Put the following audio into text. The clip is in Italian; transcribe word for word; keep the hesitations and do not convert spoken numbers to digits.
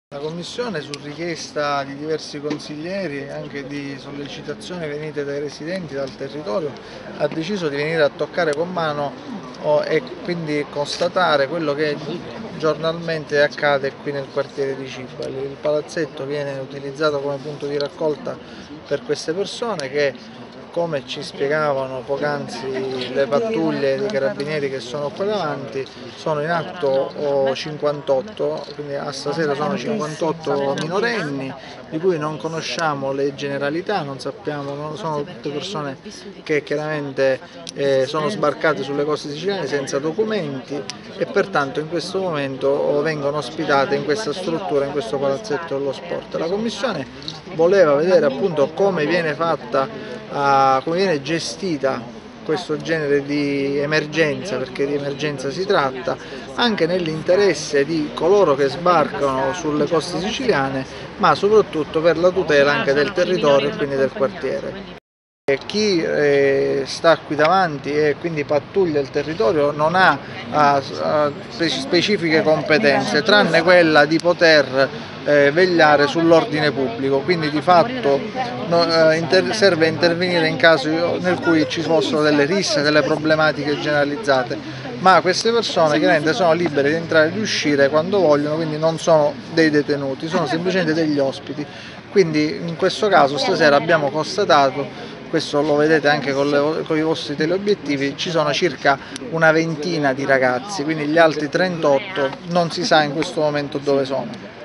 La Commissione, su richiesta di diversi consiglieri e anche di sollecitazioni venite dai residenti dal territorio, ha deciso di venire a toccare con mano oh, e quindi constatare quello che giornalmente accade qui nel quartiere di Cibali. Il palazzetto viene utilizzato come punto di raccolta per queste persone che, come ci spiegavano poc'anzi le pattuglie dei carabinieri che sono qua davanti, sono in atto cinquantotto, quindi a stasera sono cinquantotto minorenni, di cui non conosciamo le generalità, non sappiamo, sono tutte persone che chiaramente eh, sono sbarcate sulle coste siciliane senza documenti e pertanto in questo momento vengono ospitate in questa struttura, in questo palazzetto dello sport. La Commissione voleva vedere appunto come viene fatta Uh, come viene gestita questo genere di emergenza, perché di emergenza si tratta, anche nell'interesse di coloro che sbarcano sulle coste siciliane, ma soprattutto per la tutela anche del territorio e quindi del quartiere. Chi eh, sta qui davanti e quindi pattuglia il territorio non ha uh, specifiche competenze, tranne quella di poter eh, vegliare sull'ordine pubblico, quindi di fatto no, eh, inter serve intervenire in caso nel cui ci fossero delle risse, delle problematiche generalizzate, ma queste persone chiaramente sono libere di entrare e di uscire quando vogliono, quindi non sono dei detenuti, sono semplicemente degli ospiti. Quindi in questo caso stasera abbiamo constatato, questo lo vedete anche con, le, con i vostri teleobiettivi, ci sono circa una ventina di ragazzi, quindi gli altri trentotto non si sa in questo momento dove sono.